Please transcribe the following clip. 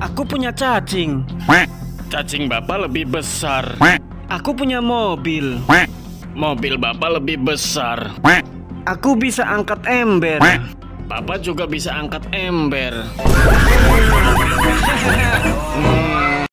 Aku punya cacing. Cacing Bapak lebih besar. Aku punya mobil. Mobil Bapak lebih besar. Aku bisa angkat ember. Bapak juga bisa angkat ember.